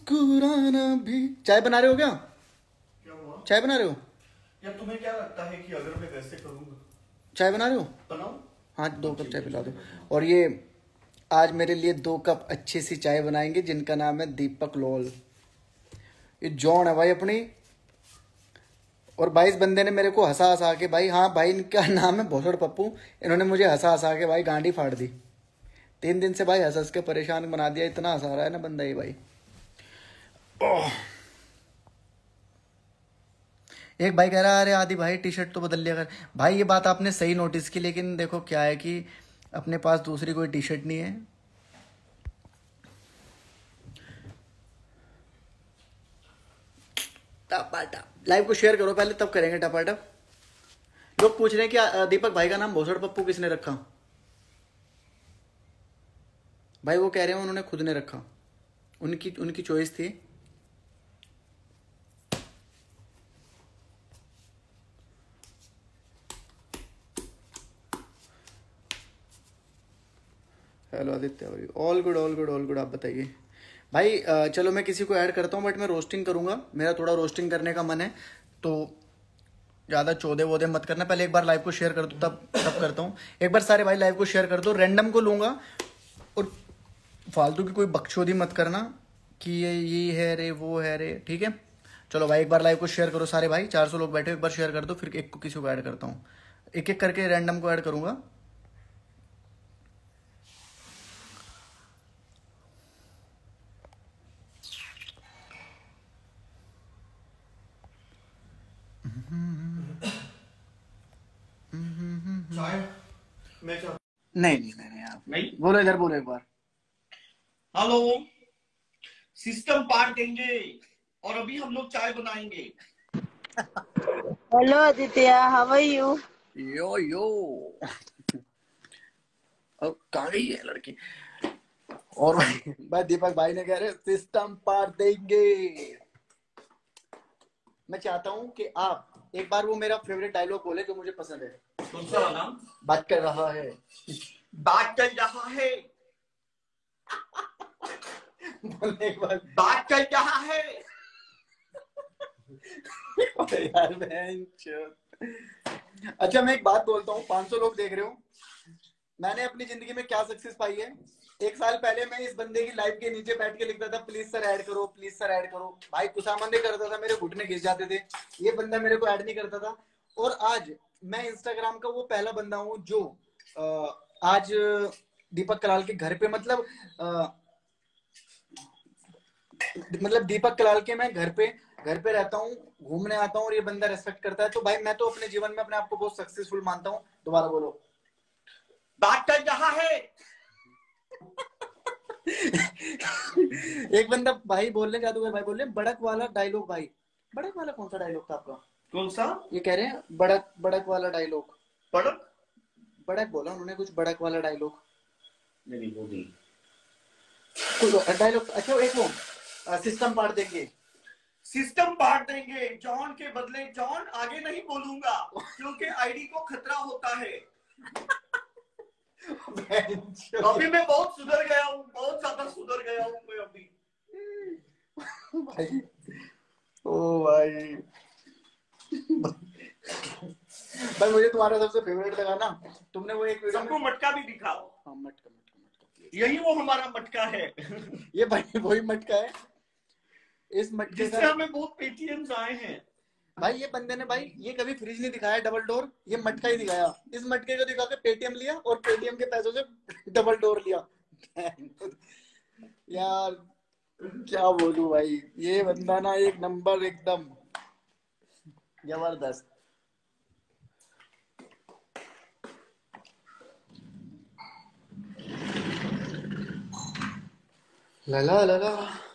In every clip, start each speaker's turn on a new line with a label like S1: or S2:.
S1: मुस्कुराना भी। चाय बना रहे हो क्या?
S2: क्या हुआ?
S1: चाय बना रहे हो?
S2: यार तुम्हें क्या लगता है कि अगर मैं वैसे करूंगा?
S1: चाय बना रहे हो?
S2: बनाऊं?
S1: हाँ 2 कप चाय पिला दो। और ये आज मेरे लिए 2 कप अच्छी सी चाय बनाएंगे जिनका नाम है दीपक लोल। ये जॉन है भाई अपनी। और भाई इस बंदे ने मेरे को हंसा हंसा के भाई, हाँ भाई इनका नाम है भोसड़ पप्पू, इन्होंने मुझे हंसा हंसा के भाई गांडी फाड़ दी। 3 दिन से भाई हंस हंस के परेशान बना दिया, इतना हंसा रहा है ना बंदा ये भाई। ओह। एक भाई कह रहा है अरे आदि भाई टी शर्ट तो बदल लिया कर। भाई ये बात आपने सही नोटिस की, लेकिन देखो क्या है कि अपने पास दूसरी कोई टी शर्ट नहीं है। टपाटप लाइव को शेयर करो पहले, तब करेंगे टपाटप। लोग पूछ रहे हैं कि दीपक भाई का नाम भोसड़ पप्पू किसने रखा? भाई वो कह रहे हैं उन्होंने खुद ने रखा, उनकी चॉइस थी। Hello Aditya, all good all good all good. आप बताइए भाई। चलो मैं किसी को ऐड करता हूँ, बट मैं रोस्टिंग करूंगा, मेरा थोड़ा रोस्टिंग करने का मन है, तो ज़्यादा चौदे वोदे मत करना। पहले एक बार लाइव को शेयर कर दो, तब करता हूँ। एक बार सारे भाई लाइव को शेयर कर दो, रैंडम को लूँगा और फालतू की कोई बकचोदी मत करना कि ये है रे वो है रे, ठीक है? चलो भाई एक बार लाइव को शेयर करो सारे भाई, 400 लोग बैठे, एक बार शेयर कर दो, फिर एक को किसी को ऐड करता हूँ, एक एक करके रैंडम को ऐड करूँगा।
S2: चाय मैं चाह
S1: नहीं आप
S2: नहीं।
S1: बोलो, इधर बोलो एक बार।
S2: हेलो, सिस्टम पार्ट देंगे और अभी हम लोग चाय बनाएंगे।
S3: Hello Aditya, how are you?
S1: यो अब कहाँ गई है लड़की? और भाई दीपक भाई ने कह रहे सिस्टम पार देंगे। मैं चाहता हूँ कि आप एक बार वो मेरा फेवरेट डायलॉग बोले जो मुझे पसंद है।
S2: कौन सा वाला?
S1: बात कर रहा है,
S2: बात कर रहा है,
S1: बोलने के बाद
S2: बात कर रहा है।
S1: यार अच्छा मैं एक बात बोलता हूँ, 500 लोग देख रहे हो, मैंने अपनी जिंदगी में क्या सक्सेस पाई है। 1 साल पहले मैं इस बंदे की लाइव के नीचे बैठ के लिखता था प्लीज सर ऐड करो, प्लीज सर ऐड करो। भाई कुसामंदे करता था, मेरे घुटने घिस जाते थे, ये बंदा मेरे को ऐड नहीं करता था। और आज मैं इंस्टाग्राम का वो पहला बंदा हूँ जो आज दीपक कलाल के घर पे, मतलब दीपक कलाल के मैं घर पे रहता हूँ, घूमने आता हूँ और ये बंदा रेस्पेक्ट करता है। तो भाई मैं तो अपने जीवन में अपने आप को बहुत सक्सेसफुल मानता हूँ। दोबारा बोलो,
S2: बात कर रहा है।
S1: एक बंदा भाई बोल रहे, जादूगर भाई बोल रहे बड़क वाला डायलॉग। भाई बड़क वाला कौन सा डायलॉग था आपका?
S2: कौन सा?
S1: ये कह रहे हैं बड़क वाला डायलॉग।
S2: बड़क
S1: बड़क बोला उन्होंने कुछ, बड़क वाला डायलॉग
S2: नहीं, वो नहीं
S1: डायलॉग। अच्छा एक वो सिस्टम पार देंगे,
S2: सिस्टम बांट देंगे। जॉन के बदले जॉन आगे नहीं बोलूंगा क्योंकि आईडी को खतरा होता है। अभी मैं बहुत सुधर गया हूँ, बहुत ज्यादा सुधर गया हूँ मैं अभी।
S1: भाई ओ भाई भाई मुझे तुम्हारा सबसे फेवरेट लगा ना, तुमने वो एक
S2: सबको मटका भी दिखाओ।
S1: हाँ मटका मटका मटका,
S2: यही वो हमारा मटका है।
S1: ये भाई वही मटका है। इस मटके
S2: जिससे
S1: का
S2: हमें बहुत पेटीएम्स आए हैं।
S1: भाई ये बंदे ने भाई ये कभी फ्रिज नहीं दिखाया डबल डोर, ये मटका ही दिखाया। इस मटके को दिखा के पेटीएम लिया और पेटीएम के पैसों से डबल डोर लिया। यार क्या बोलूं भाई, ये बंदा ना एक नंबर एकदम जबरदस्त। लला लला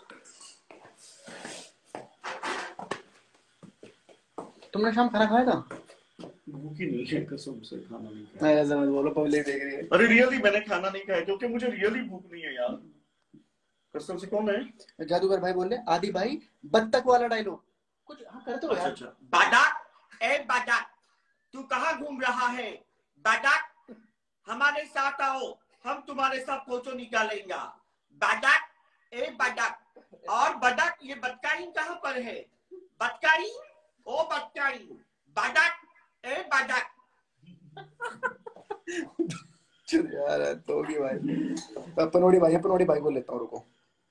S1: तुमने शाम खाना खाया था?
S2: भूख ही नहीं है, कसम से खाना नहीं खाया।
S1: ऐसा मत बोलो, पब्लिक देख रही है।
S2: अरे रियली मैंने खाना नहीं खाया क्योंकि मुझे रियली भूख नहीं है यार, कसम से। कौन है?
S1: जादूगर भाई बोल रहे आदि भाई बत्तख वाला डायलॉग कुछ हाँ करते हो यार।
S2: अच्छा बाडाक, ए बाडाक, तू कहाँ घूम रहा है? बाडाक हमारे साथ आओ, हम तुम्हारे साथ फोटो निकालेंगे। बाडाक, ए बाडाक, और बदक, ये बदकाइन कहाँ पर है? बदकाइन, ओ बदकाइन, बदक, ए बदक।
S1: यार तो भी भाई, पनोड़ी भाई को लेता हूँ, रुको।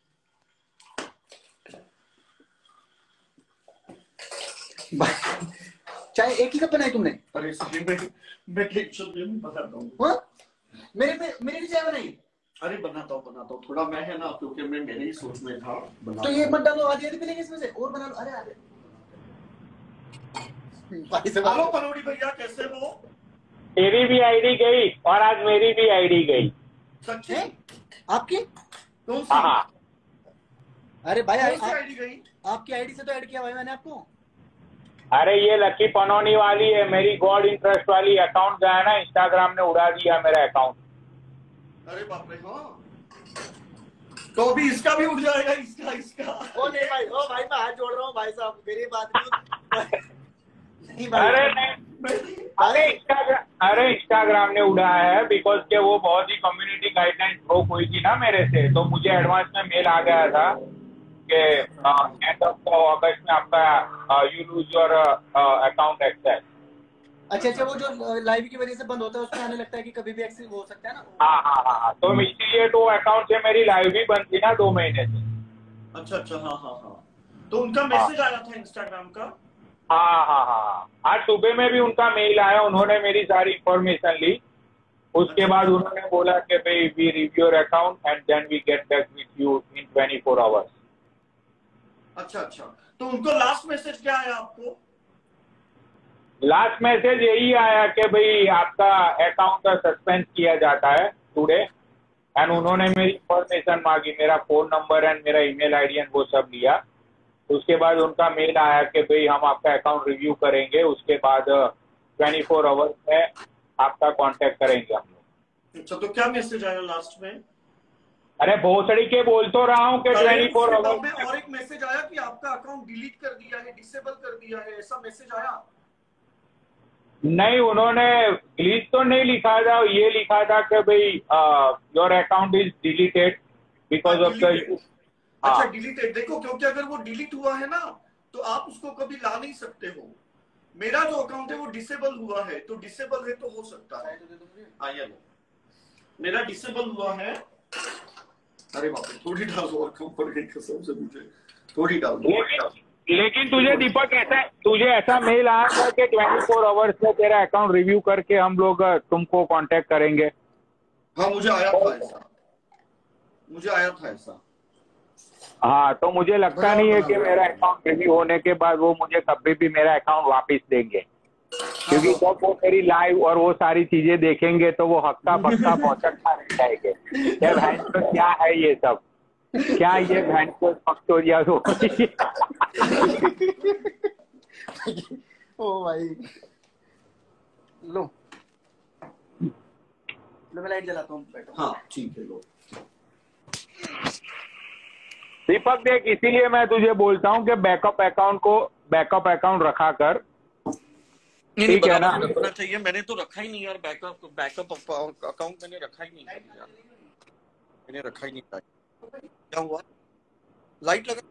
S1: चाय एक ही कप बनाई तुमने?
S2: अरे मैं टेंशन में बताता हूँ।
S1: मेरे भी चाय बनाई?
S2: अरे बनाता हूँ थोड़ा, मैं है ना, क्योंकि मैं मेरे ही सोच में था।
S1: तो ये मत डालो, आधी पिलेंगे इसमें से, और बना लो। अरे आधे भाई से।
S2: हेलो पनोड़ी भैया, कैसे हो?
S4: तेरी भी आईडी गई और आज मेरी भी आईडी गई।
S2: सच्ची?
S1: आपकी
S2: कौन सी?
S4: हाँ।
S1: अरे भाई,
S2: कौन सी आईडी गई?
S1: आपकी आईडी से तो ऐड किया भाई मैंने आपको।
S4: अरे ये लकी पनौनी वाली है, मेरी गॉड इंटरेस्ट वाली अकाउंट जो है ना, इंस्टाग्राम ने उड़ा दिया मेरा अकाउंट।
S2: अरे बाप रे, हाँ। तो अभी इसका भी उठ जाएगा, इसका।
S1: ओ नहीं भाई, ओ भाई मैं हाथ जोड़ रहा हूँ भाई साहब, मेरी बात नहीं भाई।
S4: अरे नहीं, अरे इंस्टाग्राम ने उड़ाया है, बिकॉज के वो बहुत ही कम्युनिटी गाइडलाइन ब्रोक हुई थी ना मेरे से, तो मुझे एडवांस में मेल आ गया था कि एंड ऑफ अगस्त में आपका you lose your account access.
S1: अच्छा, वो जो लाइव की वजह से बंद होता है उसमें आने लगता है कि कभी भी एक्सेस हो सकता है ना।
S4: हाँ, तो इसीलिए तो अकाउंट से मेरी लाइव भी बंद थी ना 2 महीने से।
S2: अच्छा, हाँ। तो उनका मैसेज आया था इंस्टाग्राम का?
S4: हाँ, आज सुबह में भी उनका मेल आया, उन्होंने मेरी सारी इंफॉर्मेशन ली। उसके बाद उन्होंने बोला कि भाई we review your account and then we get back with you in 24 hours.
S2: अच्छा, तो उनको लास्ट मैसेज क्या आया आपको?
S4: लास्ट मैसेज यही आया कि भाई आपका अकाउंट का सस्पेंड किया जाता है टुडे, एंड उन्होंने मेरी इंफॉर्मेशन मांगी, मेरा फोन नंबर एंड मेरा ईमेल आईडी एंड वो सब लिया। उसके बाद उनका मेल आया कि भाई हम आपका अकाउंट रिव्यू करेंगे, उसके बाद 24 आवर्स में आपका कांटेक्ट करेंगे हम लोग।
S2: अच्छा, तो क्या मैसेज आया लास्ट में?
S4: अरे भोसड़ी के बोल तो रहा हूँ कि 24 आवर्स
S2: में। और एक मैसेज आया कि आपका अकाउंट डिलीट कर दिया है, डिसेबल कर दिया है, ऐसा मैसेज आया?
S4: नहीं, उन्होंने डिलीट तो नहीं लिखा था, ये लिखा था कि भाई your account is deleted because of the.
S2: अच्छा, डिलीटेड। देखो, क्योंकि अगर वो डिलीट हुआ है ना तो आप उसको कभी ला नहीं सकते हो। मेरा जो अकाउंट है वो डिसेबल हुआ है, तो डिसेबल है तो हो सकता है। आइए, मेरा डिसेबल हुआ है। अरे बाप रे, थोड़ी डाल और कम पड़ गई कसम से मुझे, थोड़ी डाल।
S4: लेकिन तुझे दीपक ऐसा मेल आया था कि 24 आवर्स में तेरा अकाउंट रिव्यू करके हम लोग तुमको कांटेक्ट करेंगे।
S2: हाँ, मुझे आया था ऐसा।
S4: हाँ, तो मुझे लगता नहीं है कि मेरा अकाउंट रिव्यू होने के बाद वो मुझे कभी भी मेरा अकाउंट वापस देंगे, क्योंकि जब वो मेरी लाइव और वो सारी चीजें देखेंगे तो वो हक्का बक्का पहुंचता रह जाएंगे। यार बहन तो क्या है ये सब, क्या ये बहन को फक्टोरिया हो।
S1: ओ भाई, लो मैं लाइट जलाता हूँ।
S2: हाँ ठीक है, लो।
S4: दीपक देख, इसीलिए मैं तुझे बोलता हूँ कि बैकअप अकाउंट रखा कर, ठीक है ना?
S2: रखना चाहिए। मैंने तो रखा ही नहीं यार, बैकअप अकाउंट मैंने रखा ही नहीं यार, मैंने रखा ही नहीं। क्या हुआ? लाइट लगा?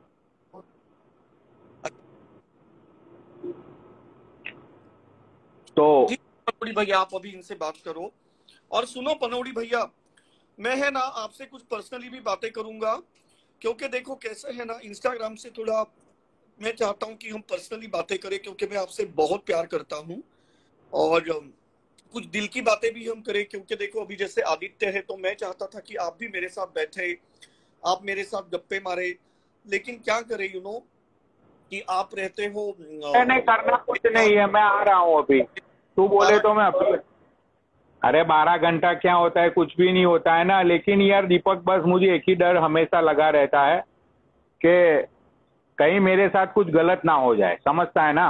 S4: तो
S2: पनौड़ी भैया, आप अभी इनसे बात करो। और सुनो पनौड़ी भैया, मैं है ना आपसे कुछ पर्सनली भी बातें करूंगा, क्योंकि देखो कैसे है ना, इंस्टाग्राम से थोड़ा मैं चाहता हूं कि हम पर्सनली बातें करें, क्योंकि मैं आपसे बहुत प्यार करता हूं और कुछ दिल की बातें भी हम करें। क्योंकि देखो अभी जैसे आदित्य है, तो मैं चाहता था कि आप भी मेरे साथ बैठे, आप मेरे साथ गप्पे मारे, लेकिन क्या करें कि आप रहते हो।
S4: नहीं करना कुछ नहीं है, मैं आ रहा हूँ अभी, तू बोले तो मैं अभी। अरे 12 घंटा क्या होता है, कुछ भी नहीं होता है ना। लेकिन यार दीपक, बस मुझे एक ही डर हमेशा लगा रहता है कि कहीं मेरे साथ कुछ गलत ना हो जाए, समझता है ना?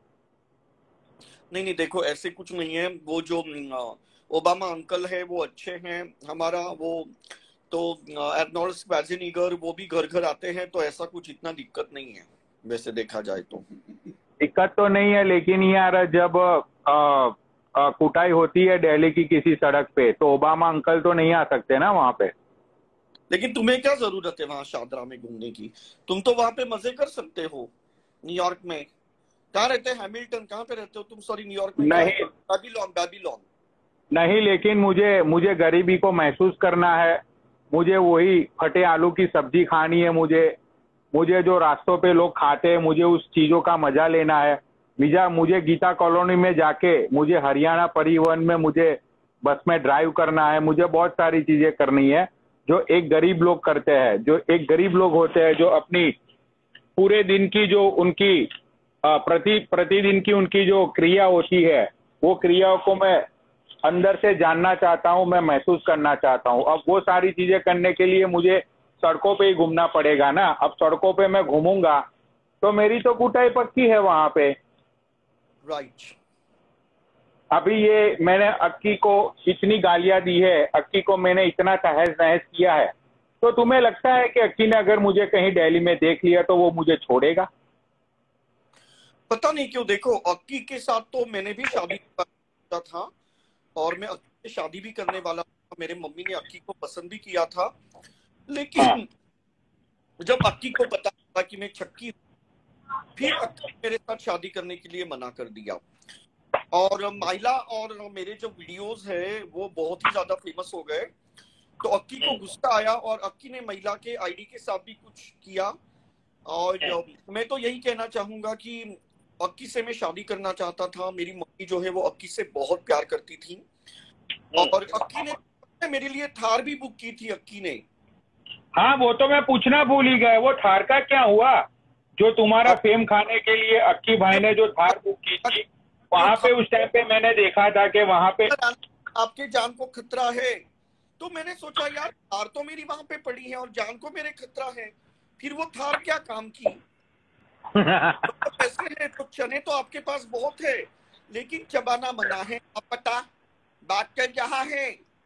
S2: नहीं देखो, ऐसे कुछ नहीं है। वो जो ओबामा अंकल है वो अच्छे हैं हमारा, वो तो अर्नोल्ड श्वार्ज़नेगर वो भी घर घर आते हैं, तो ऐसा कुछ इतना दिक्कत नहीं है वैसे देखा जाए तो।
S4: दिक्कत तो नहीं है, लेकिन यार जब कुटाई होती है दिल्ली की किसी सड़क पे, तो ओबामा अंकल तो नहीं आ सकते ना वहां पे।
S2: लेकिन तुम्हें क्या जरूरत है वहां शादरा में घूमने की? तुम तो वहां पे मजे कर सकते हो न्यूयॉर्क में। कहाँ रहते हैं? हैमिल्टन कहाँ पे रहते हो तुम? सॉरी, न्यूयॉर्क में
S4: नहीं
S2: बैबीलोन। बैबीलोन।
S4: नहीं, लेकिन मुझे गरीबी को महसूस करना है। मुझे वही फटे आलू की सब्जी खानी है। मुझे जो रास्तों पे लोग खाते हैं, मुझे उस चीजों का मजा लेना है। मुझे गीता कॉलोनी में जाके, मुझे हरियाणा परिवहन में मुझे बस में ड्राइव करना है। मुझे बहुत सारी चीजें करनी है जो एक गरीब लोग करते हैं। जो एक गरीब लोग होते हैं, जो अपनी पूरे दिन की जो उनकी प्रतिदिन की उनकी जो क्रिया होती है, वो क्रियाओं को मैं अंदर से जानना चाहता हूँ, मैं महसूस करना चाहता हूँ। अब वो सारी चीजें करने के लिए मुझे सड़कों पे ही घूमना पड़ेगा ना। अब सड़कों पे मैं घूमूंगा तो मेरी तो कुटाई पक्की है वहां पे।
S2: राइट।
S4: अभी ये मैंने अक्की को इतनी गालियां दी है, अक्की को मैंने इतना तहस नहस किया है, तो तुम्हें लगता है कि अक्की ने अगर मुझे कहीं दिल्ली में देख लिया तो वो मुझे छोड़ेगा?
S2: पता नहीं क्यों। देखो, अक्की के साथ तो मैंने भी शादी किया था और मैं अक्की से शादी भी करने वाला था। मेरे मम्मी ने अक्की को पसंद भी किया था, लेकिन जब अक्की को पता चला कि मैं छक्की, फिर अक्की ने मेरे साथ शादी करने के लिए मना कर दिया। और माइला और मेरे जो वीडियोस है वो बहुत ही ज्यादा फेमस हो गए, तो अक्की को गुस्सा आया और अक्की ने महिला के आईडी के साथ भी कुछ किया। और मैं तो यही कहना चाहूंगा कि अक्की से मैं शादी करना चाहता था। मेरी मम्मी जो है वो अक्की से बहुत प्यार करती थी, और अक्की ने मेरे लिए थार भी बुक की थी अक्की ने।
S4: हाँ, वो तो मैं पूछना भूल ही गया, वो थार का क्या हुआ? जो तुम्हारा फेम खाने के लिए अक्की भाई ने जो थार बुक की थी, वहां पे उस टाइम पे मैंने देखा था कि वहां पे
S2: आपके जान को खतरा है, तो मैंने सोचा यार थार तो मेरी वहां पे पड़ी है और जान को मेरे खतरा है, फिर वो थार क्या काम की? तो पैसे है तो चने तो आपके पास बहुत है, लेकिन चबाना मना है। अब पता बात कर क्या है?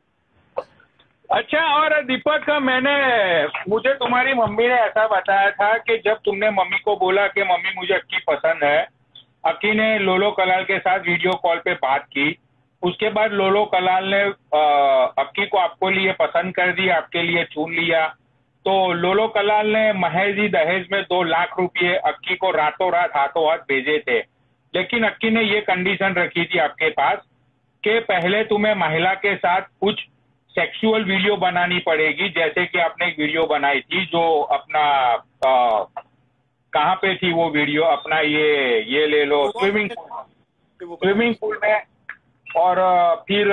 S4: अच्छा, और दीपक, मुझे तुम्हारी मम्मी ने ऐसा बताया था कि जब तुमने मम्मी को बोला कि मम्मी मुझे अक्की पसंद है, अक्की ने लोलो कलाल के साथ वीडियो कॉल पे बात की। उसके बाद लोलो कलाल ने अक्की को आपको लिए पसंद कर दिया, आपके लिए चुन लिया। तो लोलो कलाल ने महज ही दहेज में 2 लाख रुपये अक्की को रातों रात हाथों हाथ भेजे थे। लेकिन अक्की ने ये कंडीशन रखी थी आपके पास कि पहले तुम्हें महिला के साथ कुछ सेक्सुअल वीडियो बनानी पड़ेगी। जैसे कि आपने एक वीडियो बनाई थी जो अपना कहाँ पे थी वो वीडियो, अपना ये ले लो, स्विमिंग पूल में। और फिर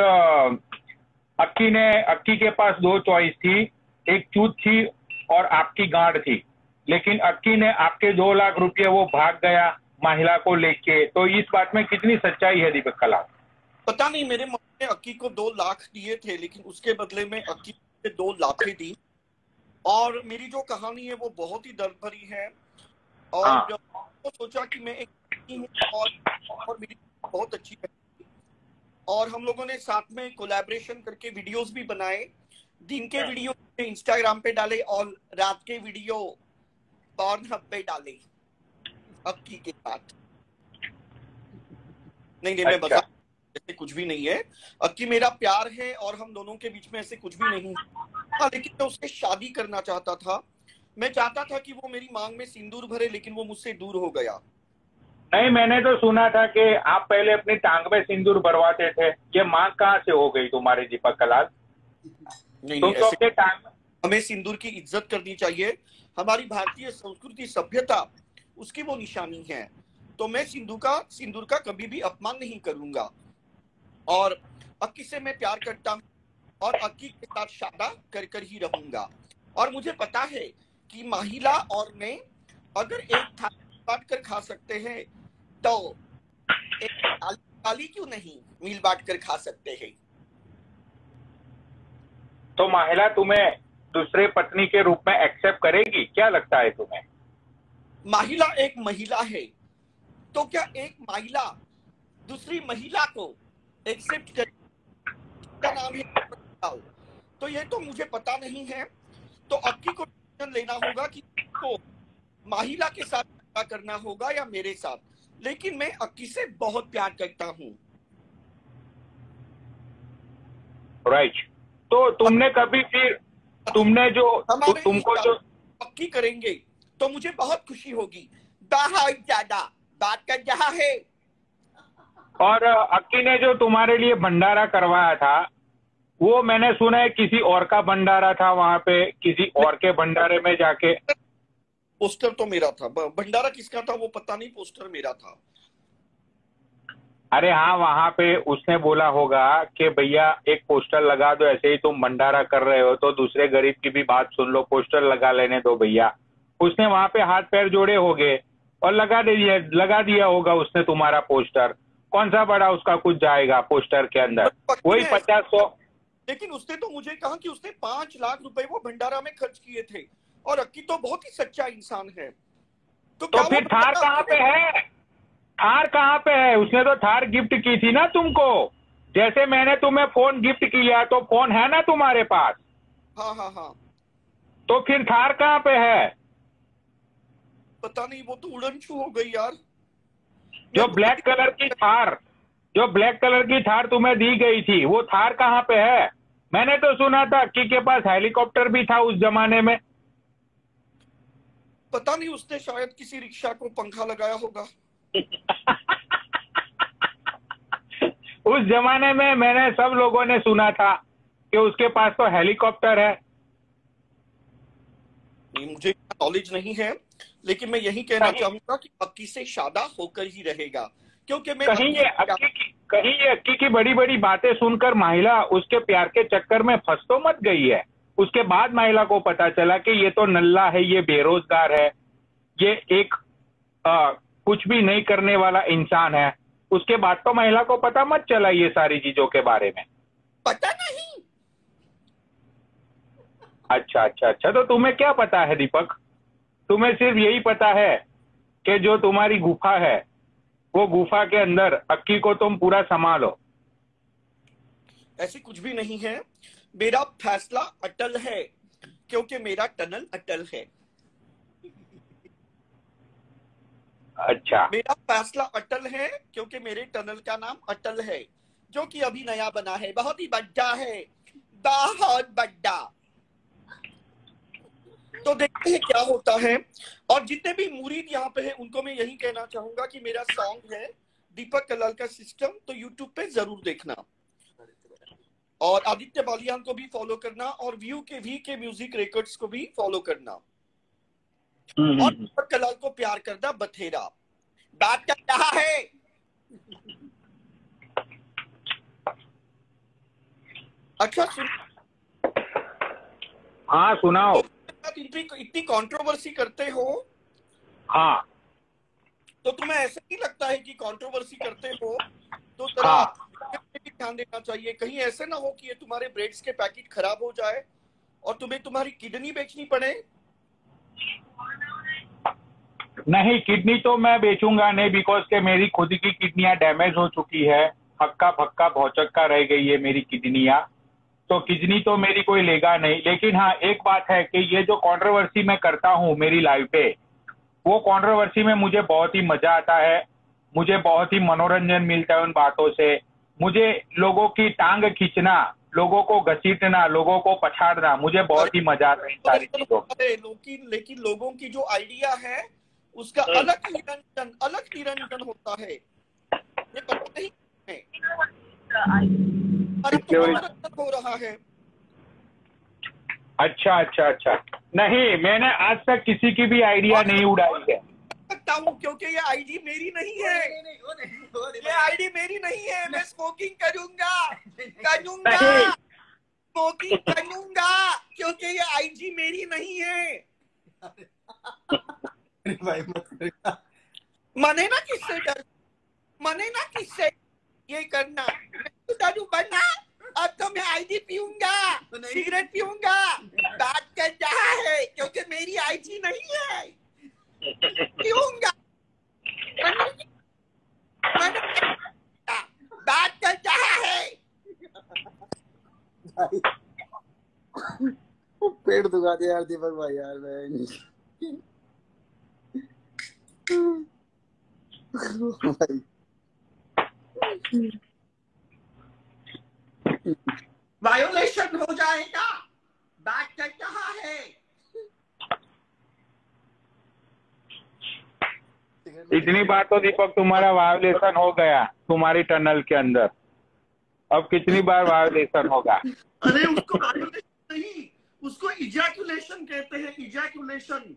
S4: अक्की के पास 2 चॉइस थी, एक चूत थी और आपकी गांड थी। लेकिन अक्की ने आपके 2 लाख रुपये वो भाग गया महिला को लेके। तो इस बात में कितनी सच्चाई है दीपक कलाल?
S2: पता नहीं, मेरे मम्मी ने अक्की को 2 लाख दिए थे, लेकिन उसके बदले में अक्की को 2 लाखें दी। और मेरी जो कहानी है वो बहुत ही दर्द भरी है। और तो सोचा कि मैं एक हूँ और मेरी बहुत अच्छी है, और हम लोगों ने साथ में कोलैबोरेशन करके वीडियोस भी बनाए। दिन के वीडियो इंस्टाग्राम पे डाले और रात के वीडियो पॉर्नहब पे डाले अक्की के साथ। नहीं मैं बता, ऐसे कुछ भी नहीं है। अक्की मेरा प्यार है और हम दोनों के बीच में ऐसे कुछ भी नहीं है। हाँ, लेकिन मैं उससे शादी करना चाहता था। मैं चाहता था कि वो मेरी मांग में सिंदूर भरे, लेकिन वो मुझसे दूर हो गया।
S4: नहीं, मैंने तो सुना था कि आप पहले अपनी टांग में सिंदूर भरवाते थे। ये मांग कहाँ से हो गई तुम्हारी दीपक कलाल?
S2: नहीं,
S4: तो अपने टांग,
S2: हमें सिंदूर की इज्जत करनी चाहिए। हमारी भारतीय संस्कृति सभ्यता उसकी वो निशानी है। तो मैं सिंदूर का कभी भी अपमान नहीं करूंगा। और अक्की से मैं प्यार करता हूँ और अक्की के साथ शादी कर ही रहूंगा। और मुझे पता है कि महिला और मैं अगर एक थाली बांट कर खा सकते हैं, तो एक थाली क्यों नहीं मिल बांट कर खा सकते हैं?
S4: तो महिला तुम्हें दूसरे पत्नी के रूप में एक्सेप्ट करेगी? क्या लगता है तुम्हें?
S2: महिला एक महिला है, तो क्या एक महिला दूसरी महिला को एक्सेप्ट कर, क्या नाम है? तो ये तो मुझे पता नहीं है। तो अक्की को डिसीजन लेना होगा कि तो महिला के साथ क्या करना होगा या मेरे साथ। लेकिन मैं अक्की से बहुत प्यार करता हूँ।
S4: राइट। तो तुमने कभी फिर तुमने जो
S2: हमारे
S4: तुमको जो
S2: पक्की करेंगे तो मुझे बहुत खुशी होगी। बहुत ज्यादा बात कर रहा है।
S4: और अक्की ने जो तुम्हारे लिए भंडारा करवाया था, वो मैंने सुना है किसी और का भंडारा था, वहां पे किसी और के भंडारे में जाके।
S2: पोस्टर तो मेरा था, भंडारा किसका था वो पता नहीं, पोस्टर मेरा था।
S4: अरे हाँ, वहां पे उसने बोला होगा कि भैया एक पोस्टर लगा दो, ऐसे ही तुम भंडारा कर रहे हो तो दूसरे गरीब की भी बात सुन लो, पोस्टर लगा लेने दो भैया। उसने वहां पे हाथ पैर जोड़े होंगे और लगा दिया होगा उसने तुम्हारा पोस्टर। कौन सा बड़ा उसका कुछ जाएगा पोस्टर के अंदर, वही 50-100।
S2: लेकिन उसने तो मुझे कहा कि उसने 5 लाख रुपए वो भंडारा में खर्च किए थे, और अक्की तो बहुत ही सच्चा इंसान है।
S4: तो फिर थार कहाँ पे है? थार कहाँ पे है? उसने तो थार गिफ्ट की थी ना तुमको, जैसे मैंने तुम्हें फोन गिफ्ट किया, तो फोन है ना तुम्हारे पास।
S2: हाँ हाँ हाँ।
S4: तो फिर थार कहाँ पे है?
S2: पता नहीं, वो तो उड़न छू हो गई यार।
S4: जो ब्लैक कलर की थार तुम्हें दी गई थी, वो थार कहाँ पे है? मैंने तो सुना था अक्की के पास हेलीकॉप्टर भी था उस जमाने में।
S2: पता नहीं, उसने शायद किसी रिक्शा को पंखा लगाया होगा।
S4: उस जमाने में मैंने सब लोगों ने सुना था कि उसके पास तो हेलीकॉप्टर है।
S2: नहीं, मुझे नॉलेज नहीं है, लेकिन मैं यही कहना चाहूंगा कि अक्की से शादा होकर ही रहेगा, क्योंकि मैं
S4: कहीं ये अक्की की बड़ी बड़ी बातें सुनकर महिला उसके प्यार के चक्कर में फंस तो मत गई है। उसके बाद महिला को पता चला कि ये तो नल्ला है, ये बेरोजगार है, ये एक कुछ भी नहीं करने वाला इंसान है। उसके बाद तो महिला को पता मत चला ये सारी चीजों के बारे में?
S2: पता नहीं।
S4: अच्छा, तो तुम्हें क्या पता है दीपक? तुम्हें सिर्फ यही पता है कि जो तुम्हारी गुफा है, वो गुफा के अंदर अक्की को तुम पूरा संभालो।
S2: ऐसी कुछ भी नहीं है। मेरा फैसला अटल है, क्योंकि मेरा टनल अटल है।
S4: अच्छा,
S2: मेरा फैसला अटल है क्योंकि मेरे टनल का नाम अटल है, जो कि अभी नया बना है, बहुत ही बड़ा है, बहुत बड़ा। तो देखते हैं क्या होता है। और जितने भी मुरीद यहाँ पे हैं उनको मैं यही कहना चाहूंगा कि मेरा सॉन्ग है दीपक कलाल का सिस्टम, तो यूट्यूब पे जरूर देखना, और आदित्य बालियान को भी फॉलो करना, और व्यू के म्यूजिक रिकॉर्ड्स को भी फॉलो करना, और दीपक कलाल को प्यार करना बथेरा। बात कर रहा है। अच्छा सुन,
S4: हाँ सुनाओ।
S2: इतनी कंट्रोवर्सी करते हो,
S4: हाँ,
S2: तो तुम्हें ऐसा नहीं लगता है कि कंट्रोवर्सी करते हो तो जरा
S4: हाँ।
S2: भी ध्यान देना चाहिए? कहीं ऐसे ना हो कि ये तुम्हारे ब्रेड्स के पैकेट खराब हो जाए और तुम्हें तुम्हारी किडनी बेचनी पड़े।
S4: नहीं, किडनी तो मैं बेचूंगा नहीं, बिकॉज के मेरी खुद की किडनियां डैमेज हो चुकी है, हक्का फक्का भौचक्का रह गई है मेरी किडनियां, तो किडनी तो मेरी कोई लेगा नहीं। लेकिन हाँ, एक बात है कि ये जो कंट्रोवर्सी मैं करता हूँ मेरी लाइफ पे, वो कंट्रोवर्सी में मुझे बहुत ही मजा आता है, मुझे बहुत ही मनोरंजन मिलता है उन बातों से। मुझे लोगों की टांग खींचना, लोगों को घसीटना, लोगों को पछाड़ना, मुझे बहुत ही मजा आता है इन सारी चीजों में।
S2: लेकिन लोगों की जो आइडिया है उसका अलग निरंजन होता है, ये पता नहीं है। तो मनोरंजन हो रहा है।
S4: अच्छा, नहीं, मैंने आज तक किसी की भी आइडिया नहीं उड़ाई है।
S2: सकता हूँ क्योंकि ये आईडी मेरी नहीं है, ये आईडी मेरी नहीं है। मैं स्मोकिंग करूंगा, स्मोकिंग करूंगा, क्योंकि ये आईडी मेरी नहीं है।
S1: भाई मत
S2: मने ना किससे ये करना। मैं तो दारू बना, अब तो मैं आईडी पीऊंगा, सिगरेट पीऊंगा। बात कर रहा है क्योंकि मेरी आईडी नहीं है, पीऊंगा। बात कर रहा है।
S1: पेट दुखा दिया यार दीपक भाई, यार मैं भाई
S2: वायोलेशन हो जाएगा। बात कर
S4: इतनी बार तो दीपक तुम्हारा वायोलेशन हो गया तुम्हारी टनल के अंदर, अब कितनी बार वायोलेशन होगा?
S2: अरे उसको वायोलेशन नहीं, उसको इजैकुलेशन कहते हैं, इजैकुलेशन।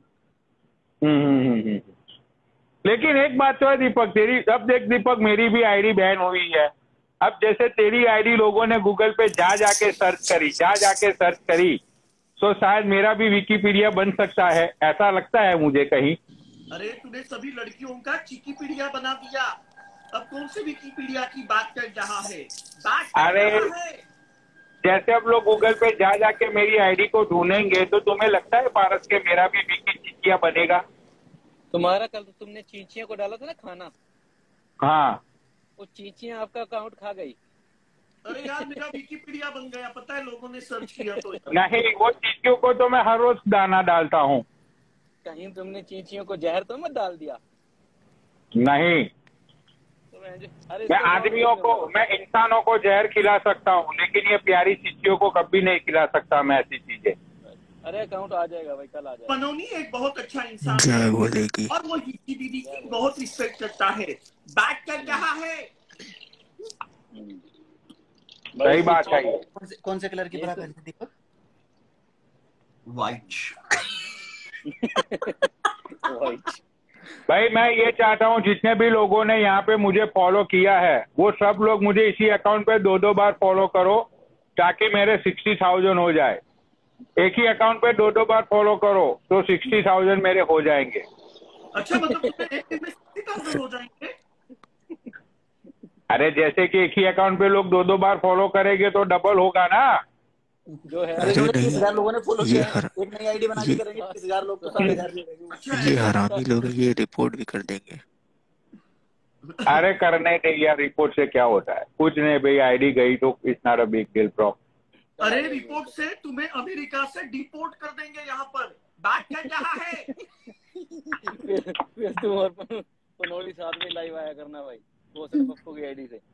S4: लेकिन एक बात तो है दीपक, तेरी अब देख दीपक, मेरी भी आईडी बैन हुई है। अब जैसे तेरी आईडी लोगों ने गूगल पे जाके सर्च करी, तो शायद मेरा भी विकिपीडिया बन सकता है, ऐसा लगता है मुझे कहीं।
S2: अरे तूने सभी लड़कियों का चिकीपीडिया बना दिया, अब कौन से विकिपीडिया की बात कर रहा है?
S4: अरे जैसे अब लोग गूगल पे जाके मेरी आईडी को ढूंढेंगे, तो तुम्हें लगता है पारस के मेरा भी विकिपीडिया बनेगा?
S5: तुम्हारा कल तुमने चींचियों को डाला था ना खाना,
S4: हाँ,
S5: वो चींचियां आपका अकाउंट खा गई।
S2: अरे यार मेरा विकिपीडिया बन गया, पता है, लोगों ने सर्च किया तो।
S4: नहीं, वो चींटियों को तो मैं हर रोज दाना डालता हूँ।
S5: कहीं तुमने चींचियों को जहर तो मत डाल दिया?
S4: नहीं,
S5: तो अरे
S4: मैं आदमियों को, मैं इंसानों को जहर खिला सकता हूँ, लेकिन ये प्यारी चींटियों को कभी नहीं खिला सकता मैं ऐसी चीजें।
S5: अरे अकाउंट आ जाएगा भाई, कल आ जाएगा।
S2: पनौनी एक बहुत अच्छा इंसान है और वो हिप्पी दीदी की बहुत रिस्पेक्ट करता है, बात कर रहा है।
S4: सही बात है।
S1: कौन से कलर की बरा पहनते दीपक?
S2: वाइट।
S4: भाई मैं ये चाहता हूँ जितने भी लोगों ने यहाँ पे मुझे फॉलो किया है, वो सब लोग मुझे इसी अकाउंट पे 2-2 बार फॉलो करो, ताकि मेरे 60,000 हो जाए। एक ही अकाउंट पे 2-2 बार फॉलो करो तो 60,000 मेरे हो जाएंगे।
S2: अच्छा, मतलब एक दिन में 60,000 हो जाएंगे?
S4: अरे जैसे कि एक ही अकाउंट पे लोग 2-2 बार फॉलो करेंगे तो डबल होगा ना।
S5: जो है
S1: 30,000 लोगों ने फॉलो किया, एक नई आईडी बना के करेंगे 30,000 लोग तो 7,500।
S6: ये हरामी लोग ये रिपोर्ट भी कर देंगे।
S4: अरे करने नहीं यार, रिपोर्ट से क्या होता है, कुछ नहीं भाई, आईडी गई तो it's not a big deal problem.
S2: अरे रिपोर्ट से तुम्हें अमेरिका से डिपोर्ट कर देंगे, यहाँ पर बात कर रहा है।
S5: फिर तुम और पनौली साथ में लाइव आया करना भाई, वो सिर्फ पप्पू की आईडी से।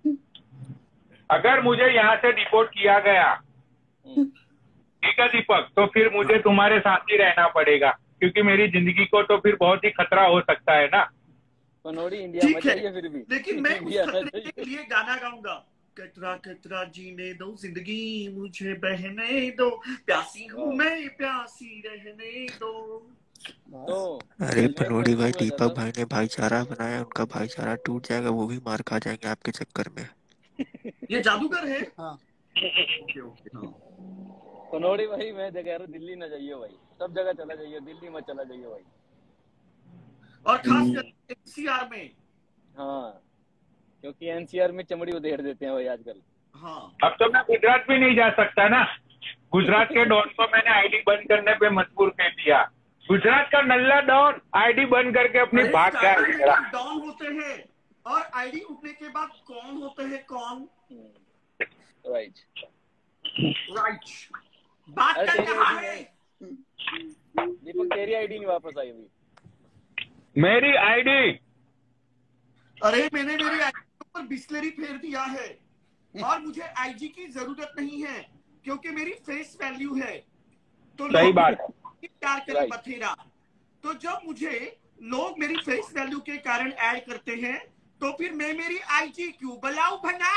S4: अगर मुझे यहाँ से डिपोर्ट किया गया, ठीक है दीपक, तो फिर मुझे तुम्हारे साथ ही रहना पड़ेगा, क्योंकि मेरी जिंदगी को तो फिर बहुत ही खतरा हो सकता है ना।
S5: पनौली इंडिया में चाहिए फिर भी,
S2: लेकिन मैं उस खतरे के लिए गाना गाऊंगा, कतरा कतरा जीने दो जिंदगी मुझे बहने दो, प्यासी हूँ मैं प्यासी रहने दो।
S5: तो
S6: अरे पनौड़ी भाई, दीपक भाई ने भाईचारा बनाया, उनका भाईचारा टूट जाएगा, वो भी मार खा जाएंगे आपके चक्कर में।
S2: ये जादूगर है।
S1: हाँ।
S2: Okay okay.
S5: पनौड़ी भाई मैं कह रहा हूँ दिल्ली ना जाइए भाई, सब जगह चला जाइए, दिल्ली मत चला जाइए भाई,
S2: और खासकर एनसीआर में।
S5: हाँ, क्योंकि एनसीआर में चमड़ी उधेड़ देते हैं भाई आजकल।
S2: हाँ,
S4: अब तो मैं गुजरात भी नहीं जा सकता ना, गुजरात के डॉन को मैंने आईडी बंद करने पे मजबूर कर दिया। गुजरात का नल्ला डॉन आईडी बंद करके अपनी भाग गया।
S2: डॉन होते हैं और आईडी उठने के बाद कौन होते हैं, कौन?
S5: राइट
S2: राइट, बात कर रहा है।
S5: दीपक तेरी आईडी नहीं वापस आई अभी।
S4: मेरी आईडी,
S2: अरे मैंने मेरी आईडी पर बिस्लरी फेर दिया है और मुझे आईजी की जरूरत नहीं है, क्योंकि मेरी फेस वैल्यू है। तो
S4: सही बात है,
S2: प्यार करें बथेरा। तो जब मुझे लोग मेरी फेस वैल्यू के कारण ऐड करते हैं, तो फिर मैं मेरी आईजी क्यों बनाऊं? बना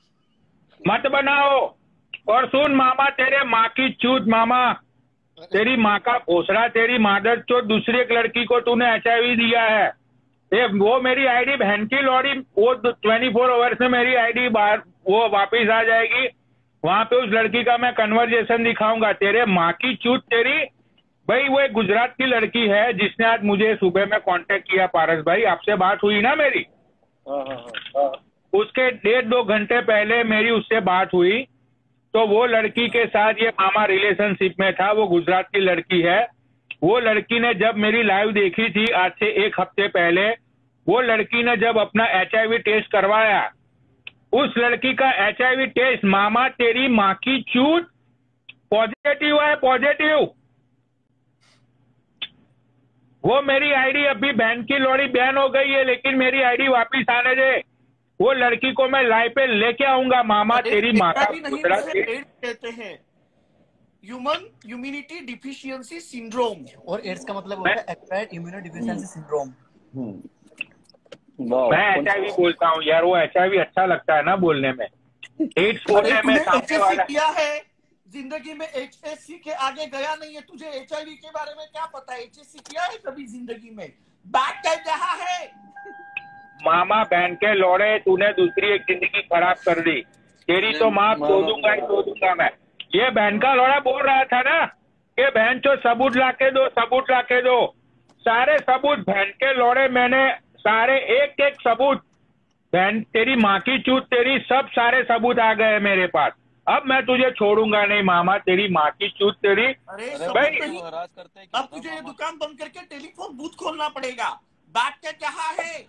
S4: मत बनाओ। और सुन मामा, तेरे माँ की चूत मामा, तेरी माँ का भोसड़ा, तेरी मादर चोट, दूसरी एक लड़की को तूने HIV दिया है। वो मेरी आईडी बहन की लौड़ी, वो 24 आवर्स में मेरी आईडी बाहर वो वापिस आ जाएगी। वहां पे उस लड़की का मैं कन्वर्जेशन दिखाऊंगा। तेरे माँ की चूत तेरी। भाई वो एक गुजरात की लड़की है जिसने आज मुझे सुबह में कांटेक्ट किया। पारस भाई, आपसे बात हुई ना मेरी? उसके 1.5-2 घंटे पहले मेरी उससे बात हुई। तो वो लड़की के साथ ये मामा रिलेशनशिप में था। वो गुजरात की लड़की है। वो लड़की ने जब मेरी लाइव देखी थी आज से 1 हफ्ते पहले, वो लड़की ने जब अपना HIV टेस्ट करवाया, उस लड़की का HIV टेस्ट मामा तेरी माँ की चूत पॉजिटिव है, पॉजिटिव। वो मेरी आईडी अभी बहन की लोड़ी बैन हो गई है, लेकिन मेरी आईडी वापिस आने दे। वो लड़की को मैं लाइव पे लेके आऊंगा। मामा तेरी माँ का
S2: कहते हैं ह्यूमन इम्यूनिटी डिफिशियंसी सिंड्रोम,
S1: और एड्स का मतलब होता है एक्वायर्ड इम्यूनो डिफिशियंसी सिंड्रोम।
S5: वाह,
S4: मैं HIV बोलता हूँ यार, वो HIV अच्छा लगता है ना बोलने में, एड्स
S2: अरे
S4: बोलने में
S2: तूने
S4: सामने
S2: HSC
S4: वाला।
S2: किया है जिंदगी में, HSC के आगे गया नहीं है, तुझे HIV के बारे में क्या पता है? HSC किया है कभी जिंदगी में? बात कर रहा है।
S4: मामा बहन के लौड़े, तूने दूसरी एक जिंदगी खराब कर दी, तेरी तो माँ तोड़ दूंगा ही तोड़ दूंगा मैं। ये बहन का लौड़ा बोल रहा था ना कि बहन चो सबूत लाके दो, सबूत लाके दो, सारे सबूत बहन के लौड़े मैंने सारे एक एक सबूत, बहन तेरी माँ की चूत तेरी, सब सारे सबूत आ गए मेरे पास। अब मैं तुझे छोड़ूंगा नहीं मामा, तेरी माँ की चूत तेरी।
S2: अरे
S5: अरे
S2: सबूत
S4: भाई
S2: नहीं,
S5: हरास करते क्यों
S2: अब
S5: था
S2: तुझे ये
S5: मामा?
S2: दुकान बंद करके टेलीफोन बूथ खोलना पड़ेगा। बात कर रहा है।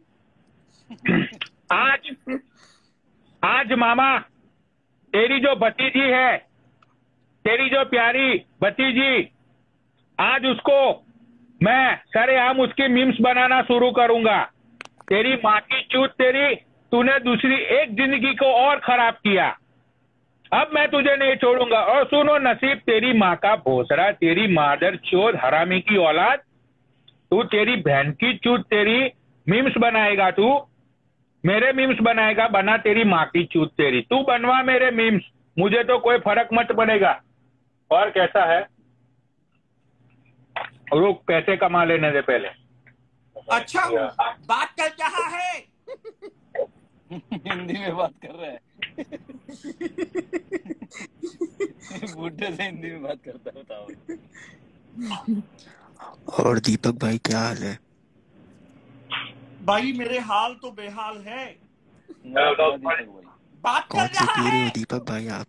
S4: आज मामा तेरी जो भतीजी है, तेरी जो प्यारी भतीजी, आज उसको मैं सरेआम उसकी मीम्स बनाना शुरू करूंगा। तेरी माँ की चूत तेरी, तूने दूसरी एक जिंदगी को और खराब किया, अब मैं तुझे नहीं छोड़ूंगा। और सुनो नसीब, तेरी माँ का भोसड़ा, तेरी मादर चोद हरामी की औलाद, तू तेरी बहन की चूत तेरी, मीम्स बनाएगा तू, मेरे मीम्स बनाएगा, बना तेरी माँ की चूत तेरी, तू बनवा मेरे मीम्स, मुझे तो कोई फर्क मत पड़ेगा। और कैसा है, रुक पैसे कमा लेने दे पहले।
S2: अच्छा हूँ, बात कर रहा है।
S5: हिंदी में बात कर रहा है। बूढ़े से हिंदी में बात करता है, बताओ।
S6: और दीपक भाई क्या हाल है?
S2: भाई मेरे हाल तो बेहाल है।
S5: मेरा क्या दीपक भाई?
S2: बात
S6: कौन
S2: कर
S6: सी
S2: रहा
S6: पी रहे हो
S2: है।
S6: दीपक भाई आप?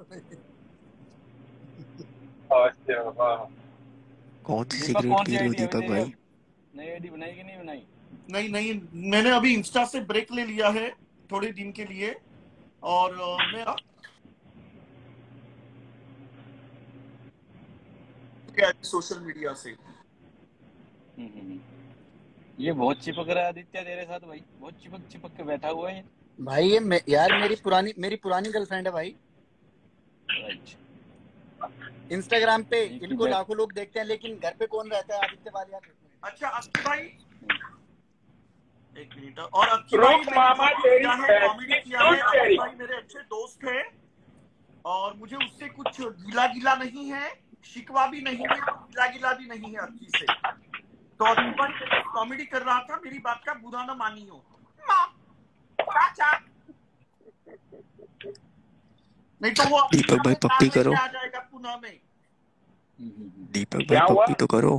S6: कौन सी
S5: दीपक
S6: सिगरेट
S5: कौन
S6: पी
S5: सी
S6: रहे हो
S5: आईडी अभी
S6: दीपक
S5: तेरी?
S6: भाई?
S5: अब नई आईडी बनाई कि नहीं बनाई?
S2: नहीं नहीं, मैंने अभी इंस्टा से ब्रेक ले लिया है थोड़े दिन के लिए, और मैं सोशल मीडिया से।
S5: ये बहुत चिपक रहा है आदित्य तेरे साथ भाई, बहुत चिपक चिपक के बैठा हुआ है।
S1: भाई ये यार मेरी पुरानी गर्लफ्रेंड है भाई।
S5: राइट।
S1: इंस्टाग्राम पे
S5: ठीक
S1: इनको
S5: है।
S1: लाखों लोग देखते हैं, लेकिन घर पे कौन रहता है? आदित्य वालिया।
S2: अच्छा अक्की भाई, एक मिनट। और अक्की भाई
S4: रुक
S2: मैंने
S4: मामा,
S2: जो
S4: तेरी
S2: किया है,
S4: बहन
S2: कॉमेडी
S4: की
S2: किया
S4: चूत
S2: है, अक्की
S4: तेरी।
S2: भाई मेरे अच्छे दोस्त है और मुझे उससे कुछ गिला गिला नहीं है, शिकवा भी नहीं है और गिला गिला भी नहीं है अक्की से। तो अक्की भाई मेरे साथ कॉमेडी कर रहा था, मेरी बात का बुरा ना मानियो। चाचा नहीं तो वो
S6: दीपक भाई पप्पी करो,
S2: आ जाएगा पुणे में।
S6: दीपक भाई
S4: क्या हुआ?
S6: पप्पी तो करो।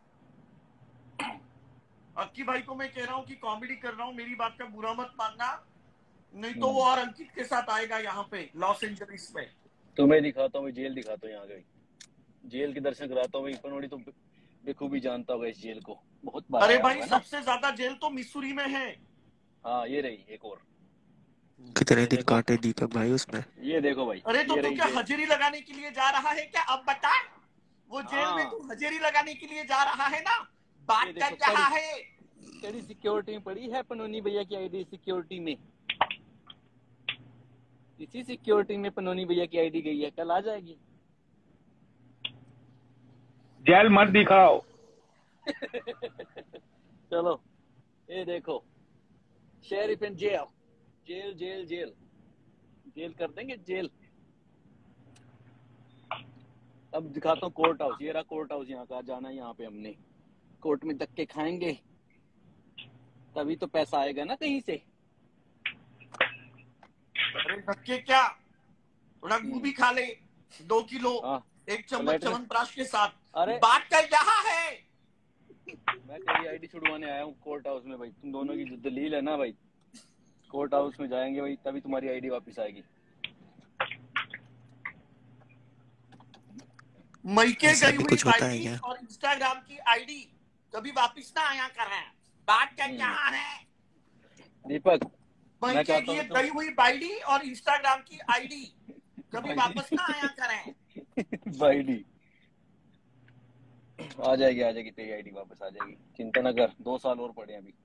S2: अक्की भाई को मैं कह रहा हूँ कि कॉमेडी कर रहा हूँ, मेरी बात का बुरा मत मानना, नहीं तो वो और अंकित के साथ आएगा यहाँ पे लॉस एंजलिस में।
S5: तुम्हें दिखाता हूँ, जेल दिखाता हूँ यहाँ गई, जेल के दर्शन कराता हूँ। पनोड़ी तो बेखूबी जानता होगा इस जेल को, बहुत बार
S2: अरे
S5: आया
S2: भाई
S5: हुआ है ना।
S2: सबसे ज्यादा जेल तो मिसूरी में है।
S5: हाँ ये रही एक और।
S6: कितने
S5: ये
S6: दिन
S5: देखो,
S6: काटे दीपक भाई उसमें?
S5: ये देखो भाई।
S2: अरे तो
S5: ये
S2: तू
S5: रही
S2: क्या
S5: जेल।
S2: हजेरी लगाने के लिए जा रहा है क्या? अब बता, वो जेल में
S5: हाँ।
S2: तू हजेरी लगाने के लिए जा रहा है ना? बात
S5: ये
S2: कर
S5: देखो,
S2: रहा है।
S5: कड़ी सिक्योरिटी में पड़ी है पनोनी भैया की आईडी, सिक्योरिटी में, इसी सिक्योरिटी में पनोनी भैया की आईडी गई है, कल आ जाएगी।
S4: जेल मत दिखाओ।
S5: चलो ये देखो, sheriff and jail, jail jail jail, jail कर देंगे जेल। अब दिखाता हूँ कोर्ट हाउस, ये रहा कोर्ट हाउस, यहाँ का जाना है, यहाँ पे हमने कोर्ट में धक्के खाएंगे तभी तो पैसा आएगा ना कहीं से।
S2: अरे धक्के क्या, थोड़ा गोभी खा ले 2 किलो,
S5: हाँ,
S2: 1 चम्मच
S5: प्लेट में।
S2: च्यवनप्राश के साथ।
S5: अरे
S2: बात कर रहा है।
S5: मैं तेरी आईडी छुड़वाने आया हूँ कोर्ट हाउस में भाई, तुम दोनों की जो दलील है ना भाई, कोर्ट हाउस में जाएंगे भाई, तभी तुम्हारी आईडी वापस आएगी।
S2: मैके
S6: ऐसा
S2: गई
S6: भी
S2: हुई
S6: कुछ होता है
S2: आईडी
S6: क्या?
S2: और इंस्टाग्राम की आईडी कभी वापस ना आया करें। बात कर रहा है।
S5: दीपक मैं
S2: मैके
S5: चाहता
S2: की
S5: हूँ
S2: गई हुई आईडी और इंस्टाग्राम की आईडी कभी वापस ना आया करें।
S5: आईडी आ जाएगी तेरी आईडी वापस आ जाएगी, चिंता न कर, 2 साल और पड़े हैं अभी।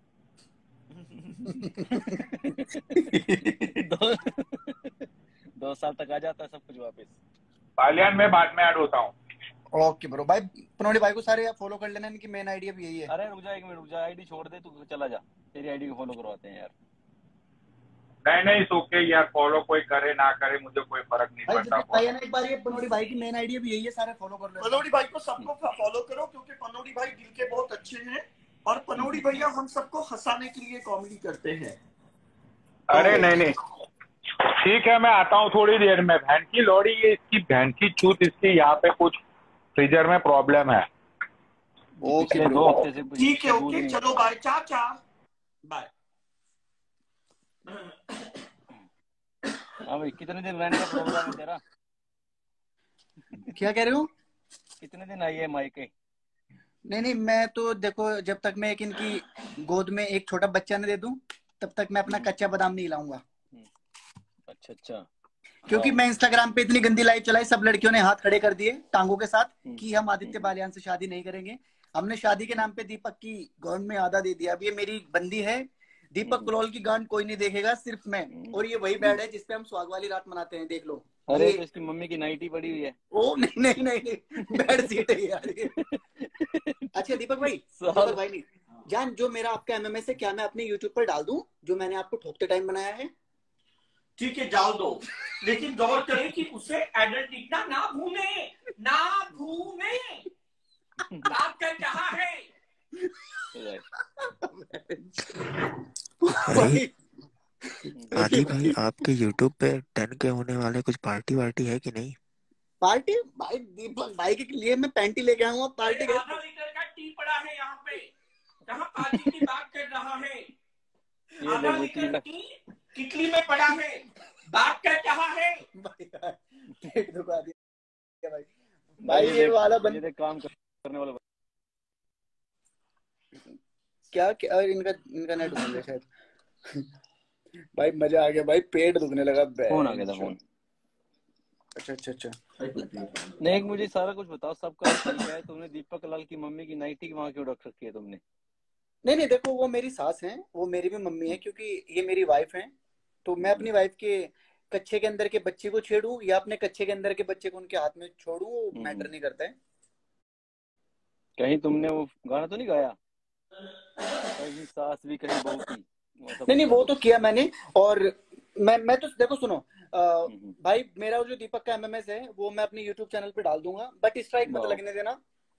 S5: 2 साल तक आ जाता है सब कुछ वापस।
S4: बालियान में बाद में ऐड होता हूँ।
S1: Okay bro. भाई पनौड़ी भाई को सारे फॉलो कर लेना, इनकी मेन आइडिया भी यही है।
S5: अरे रुक जा, 1 मिनट रुक जा, आईडी छोड़ दे, तू चला जा, तेरी आईडी को फॉलो करवाते हैं यार।
S4: नहीं सोके यार, फॉलो कोई करे ना करे मुझे कोई फर्क नहीं
S1: भाई
S4: पड़ता।
S1: भाई ना एक बार ये पनौड़ी भाई की मेन आइडिया भी यही है, सारे फॉलो कर लो।
S2: पनौड़ी भाई को सबको फॉलो करो, क्योंकि पनौड़ी भाई दिल के बहुत अच्छे हैं, और पनौड़ी भैया हम सबको हंसाने के लिए कॉमेडी करते हैं।
S4: अरे नहीं ठीक है, मैं आता हूँ थोड़ी देर में। बहन की लोड़ी, ये इसकी बहन की छूत, इसकी यहाँ पे कुछ फ्रीजर में प्रॉब्लम है।
S5: पिछले 2 हफ्ते से
S2: ठीक है, ओके, चलो बाय चाचा, बाय।
S5: हाँ भाई, कितने दिन रहने का प्रोग्राम है तेरा?
S1: क्या कह रहे हो?
S5: कितने दिन आई है मायके?
S1: नहीं मैं तो देखो, जब तक मैं एक इनकी गोद में एक छोटा बच्चा न दे दूं तब तक मैं अपना कच्चा बादाम नहीं लाऊंगा।
S5: अच्छा।
S1: क्योंकि मैं इंस्टाग्राम पे इतनी गंदी लाइव चलाई, सब लड़कियों ने हाथ खड़े कर दिए टांगों के साथ कि हम आदित्य बालियान से शादी नहीं करेंगे। हमने शादी के नाम पे दीपक की गांड में आधा दे दिया। अब ये मेरी बंदी है, दीपक कलोल की गांड कोई नहीं देखेगा, सिर्फ मैं। और ये वही बेड है जिसपे हम सुहाग वाली रात मनाते हैं, देख लो।
S5: अरे तो इसकी मम्मी की नाइटी पड़ी हुई है।
S1: ओ नहीं बेड सीट है यार ये। अच्छा दीपक भाई नहीं जान, जो मेरा आपका एमएमएस है, क्या मैं अपने यूट्यूब पर डाल दूं जो मैंने आपको ठोकते टाइम बनाया है?
S2: ठीक है, डाल दो, लेकिन गौर करें कि उसे एडल्ट दिखना ना भूले। बात कर कहा है?
S6: अरे आदि भाई, आपके यूट्यूब पे 10K होने वाले, कुछ पार्टी वार्टी है कि नहीं?
S1: पार्टी भाई, दीपक भाई के लिए मैं पैंटी लेके आऊंगा पार्टी।
S2: आधा लीटर का टी पड़ा है यहाँ पे, कहाँ पार्टी की बात कर रहा है? आधा लीटर टी कितली में पड़ा है, बात कर कहा है?
S1: पेट दुखा दिया भाई ये वाला बंदे
S5: काम करने वाला
S1: क्या इनका नेट बंद है शायद। भाई मजा आ गया भाई, पेट दुखने लगा।
S5: फोन आ गया था, फोन।
S1: अच्छा
S5: नहीं, मुझे सारा कुछ बताओ, सबका ठीक है? तुमने दीपक लाल की मम्मी की नाइटी वहां क्यों रख रखी है तुमने?
S1: नहीं देखो, वो मेरी सास है, वो मेरी भी मम्मी है, क्योंकि ये मेरी वाइफ है। तो मैं अपनी वाइफ के कच्चे के अंदर के बच्चे को छेड़ूं या अपने कच्चे के अंदर के बच्चे को उनके हाथ में छोड़ूं, वो मैटर नहीं करता है।
S5: कहीं तुमने वो गाना तो नहीं गाया, कहीं सास भी कहीं बहू की?
S1: नहीं वो तो किया मैंने। और मैं तो देखो सुनो भाई, मेरा जो दीपक का एमएमएस है वो मैं अपने यूट्यूब चैनल पे डाल दूंगा, बट स्ट्राइक मत लगने देना।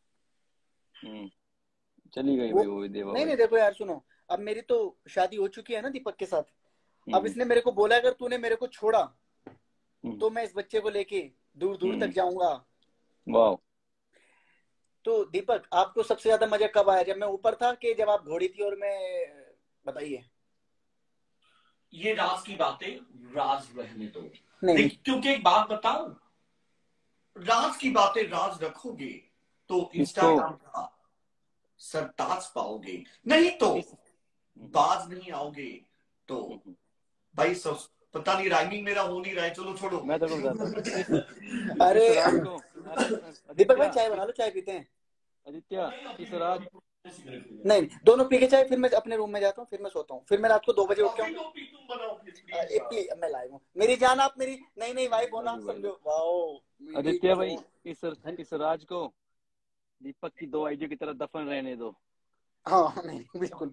S5: चली गई भाई वो देवा।
S1: नहीं देखो यार सुनो, अब मेरी तो शादी हो चुकी है ना दीपक के साथ। अब इसने मेरे को बोला अगर तूने मेरे को छोड़ा तो मैं इस बच्चे को लेके दूर तक जाऊंगा।
S5: वाह।
S1: तो दीपक, आपको सबसे ज्यादा मजा कब आया, जब मैं ऊपर था कि जब आप घोड़ी थी और मैं? बताइए।
S2: ये राज की बातें राज रहने दो।
S1: नहीं
S2: क्योंकि एक बात बताऊं, राज की बातें राज रखोगे तो इंस्टाग्राम का सरताज पाओगे, नहीं तो बाज नहीं आओगे। तो भाई सब पता नहीं, राइमिंग मेरा हो नहीं रहा है, चलो छोड़ो।
S5: मैं तो
S1: अरे दीपक भाई चाय बना लो, चाय पीते हैं।
S5: आदित्य, इस रात
S1: नहीं, दोनों पी के चाय, फिर मैं अपने रूम में जाता हूँ, फिर मैं सोता हूँ, फिर मैं रात को 2 बजे उठ के मैं लाइव हूँ। मेरी जान, आप मेरी नई वाइफ हो ना, समझो। वाओ
S5: आदित्य भाई, इस राज को दीपक की 2 आईडी की तरह दफन रहने दो।
S1: हाँ नहीं बिल्कुल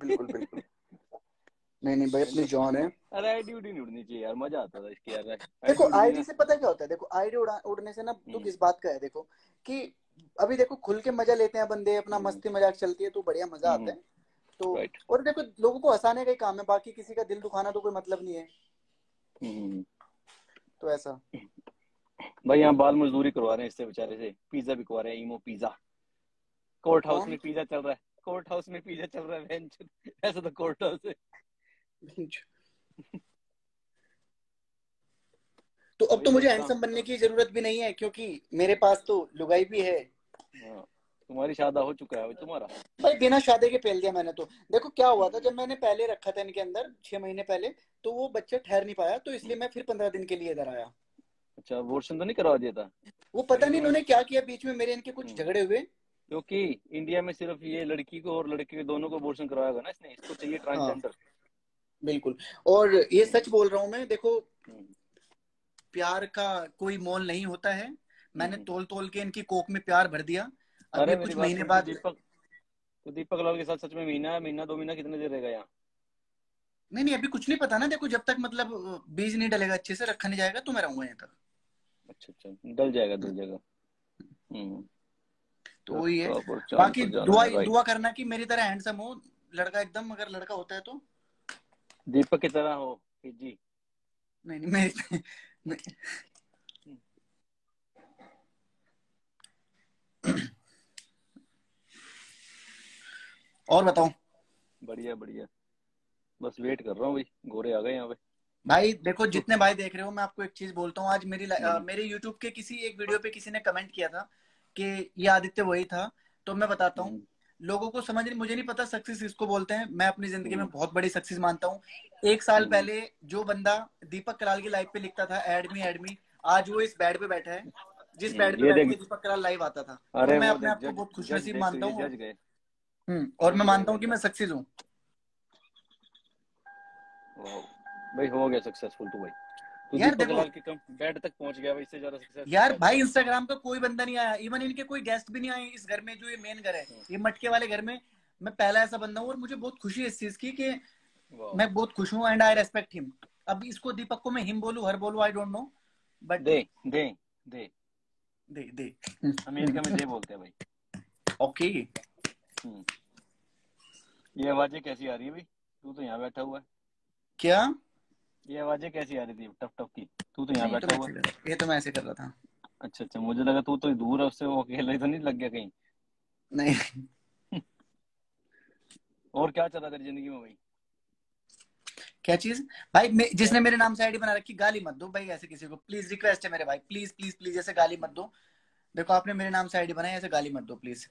S1: नहीं भाई, अपनी जान है।
S5: अरे आईडी उड़ी नहीं उड़नी चाहिए यार, मजा आता था इसकी यार।
S1: देखो आईडी से पता क्या होता है, देखो आईडी उड़ने से ना तो किस बात का है, देखो कि अभी देखो खुल के मजा लेते हैं बंदे, अपना मस्ती मजाक चलती है तो बढ़िया मजा आता है। तो और देखो लोगों को हंसाने का ही काम है, बाकी किसी का दिल दुखाना तो कोई मतलब नहीं है। तो ऐसा
S5: भाई यहाँ बाल मजदूरी करवा रहे हैं इससे बेचारे से, पिज्जा बिकवा रहे हैं, ईमो पिज्जा। कोर्ट हाउस में पिज्जा चल रहा है, कोर्ट हाउस में पिज्जा चल रहा है। ऐसा तो कोर्ट हाउस है। तो अब तो मुझे हैंडसम बनने की जरूरत भी नहीं है, क्योंकि मेरे पास तो लुगाई भी है। तुम्हारी शादी हो चुका है तुम्हारा?
S1: भाई बिना शादी के पेल दिया मैंने तो। देखो क्या हुआ था, जब मैंने पहले रखा था इनके अंदर 6 महीने पहले, तो वो बच्चा ठहर नहीं पाया, तो इसलिए मैं फिर 15 दिन के लिए इधर आया।
S5: अच्छा, अबॉर्शन तो नहीं करवा दिया था?
S1: वो पता नहीं इन्होंने क्या किया, बीच में मेरे इनके कुछ झगड़े हुए।
S5: क्योंकि इंडिया में सिर्फ ये लड़की को और लड़के के दोनों को अबॉर्शन करवाएगा ना इसने, इसको चाहिए ट्रांसजेंडर।
S1: बिल्कुल, और ये सच बोल रहा हूँ मैं। देखो प्यार का कोई मोल नहीं होता है, मैंने तोल तोल के इनकी कोक में प्यार भर दिया। अब
S5: अरे
S1: ये
S5: मेरी
S1: कुछ
S5: बात
S1: महीने
S5: सुन,
S1: बाद
S5: तो दीपक लाल के साथ सच में महीना 2 महीना कितने देर रहेगा यहाँ?
S1: नहीं नहीं, अभी कुछ नहीं पता ना, देखो जब तक मतलब बीज नहीं डलेगा, अच्छे से रखा नहीं जाएगा, तो मैं रहूंगा यहाँ तक।
S5: अच्छा, डल जाएगा डल जाएगा।
S1: तो वही है।
S5: प्रॉपर चांद
S1: बाकी
S5: पर जाना
S1: दुआ
S5: है भाई,
S1: दुआ करना कि मेरी तरह हैंडसम हो लड़का एकदम, अगर लड़का होता है तो।
S5: दीपक की तरह हो जी।
S1: नहीं नहीं मैं और बताओ।
S5: बढ़िया बढ़िया, बस वेट कर रहा हूँ भाई, गोरे आ गए यहाँ पे।
S1: भाई देखो, जितने भाई देख रहे हो, मैं आपको एक चीज बोलता हूँ। आज मेरे यूट्यूब के किसी एक वीडियो पे किसी ने कमेंट किया था कि ये आदित्य वही था। तो मैं बताता हूँ, लोगों को समझ नहीं, मुझे नहीं पता सक्सेस किसको बोलते हैं। मैं अपनी जिंदगी में बहुत बड़ी सक्सेस मानता हूँ। 1 साल पहले जो बंदा दीपक कराल की लाइव पे लिखता था एड मी, आज वो इस बेड पे बैठा है जिस बेड पे
S5: ये
S1: बैठ
S5: देख,
S1: के दीपक कराल लाइव आता था। तो
S5: अरे
S1: मैं
S5: वो
S1: अपने
S5: देख
S1: आप को
S5: जज,
S1: बहुत खुश
S5: जज
S1: नसीब
S5: देख तो
S1: मानता
S5: ये
S1: हूँ।
S5: जज गए,
S1: और मैं
S5: जज गए
S1: मानता हूँ कि
S5: बंदा।
S1: मैं सक्सेस हूँ।
S5: भाई हो गया सक्सेसफुल तू भाई, तू
S1: यार
S5: दीपक
S1: देखो
S5: लाल के कम बेड तक पहुंच गया भाई, इससे ज्यादा सक्सेस
S1: यार,
S5: क्या
S1: भाई
S5: चाहिए?
S1: इंस्टाग्राम का कोई बंदा नहीं आया, इवन इनके कोई गेस्ट भी नहीं आए इस घर में, जो ये मेन घर है, ये मटके वाले घर में मैं पहला ऐसा बंदा हूँ। और मुझे बहुत खुशी है इस चीज की कि मैं बहुत खुश हूँ, एंड आई रेस्पेक्ट हिम। अब इसको दीपक को मैं हिम बोलूं, हर बोलूं, I don't know, but
S5: they they they
S1: they they
S5: America में दे बोलते हैं भाई।
S1: ओके।
S5: ये आवाजें कैसी आ रही है भाई? तू तो यहाँ बैठा हुआ है।
S1: क्या?
S5: ये आवाजें कैसी आ रही थी टप टप की? तू तो यहाँ
S1: नहीं,
S5: बैठा हुआ है।
S1: ये तो मैं ऐसे कर रहा था।
S5: अच्छा, मुझे लगा तू तो दूर है उससे, वो अकेला ही तो नहीं लग गया कहीं?
S1: नहीं
S5: और क्या चल रहा है तेरी जिंदगी में भाई?
S1: क्या चीज? भाई जिसने मेरे नाम से आईडी बना रखी, गाली मत दो भाई ऐसे किसी को, प्लीज रिक्वेस्ट है मेरे भाई, प्लीज प्लीज प्लीज ऐसे गाली मत दो। देखो आपने मेरे नाम से आईडी बनाई, ऐसे गाली मत दो प्लीज।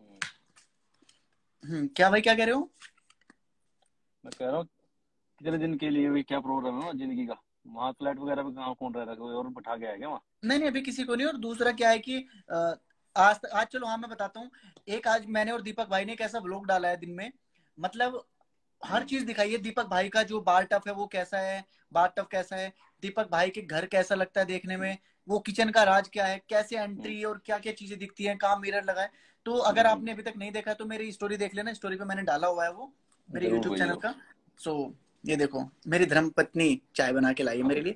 S1: क्या भाई, क्या कह रहे हो?
S5: मैं कह रहा हूँ कितने दिन के लिए भाई, क्या प्रोग्राम है जिंदगी का? वहाँ फ्लैट वगैरह पे कहाँ कौन रह रहा है? कोई और बैठा गया है क्या वहाँ?
S1: नहीं नहीं, अभी किसी को नहीं। और दूसरा क्या है कि आज चलो, हाँ मैं बताता हूँ। आज मैंने और दीपक भाई ने एक ऐसा व्लॉग डाला है दिन में, मतलब हर चीज दिखाई है। दीपक भाई का जो बार टफ है वो कैसा है, बार टफ कैसा है, दीपक भाई के घर कैसा लगता है देखने में, वो किचन का राज क्या है, कैसे एंट्री और क्या क्या चीजें दिखती हैं, कहाँ मिरर लगा है। तो अगर आपने अभी तक नहीं देखा तो मेरी स्टोरी देख लेना, स्टोरी पे मैंने डाला हुआ है वो, मेरे
S5: जरूर
S1: यूट्यूब
S5: भाई
S1: चैनल
S5: जरूर।
S1: का। सो ये देखो, मेरी धर्म पत्नी चाय बना के लाई है मेरे लिए।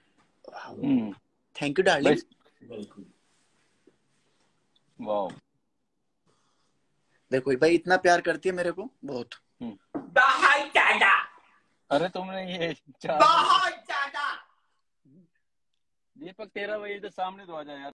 S1: Thank you darling.
S5: वाह,
S1: देखो भाई, इतना प्यार करती है मेरे को, बहुत
S3: बहुत ज्यादा,
S5: अरे तुमने ये
S3: बहुत ज्यादा।
S5: दीपक तेरा भाई तो सामने तो आ जा यार।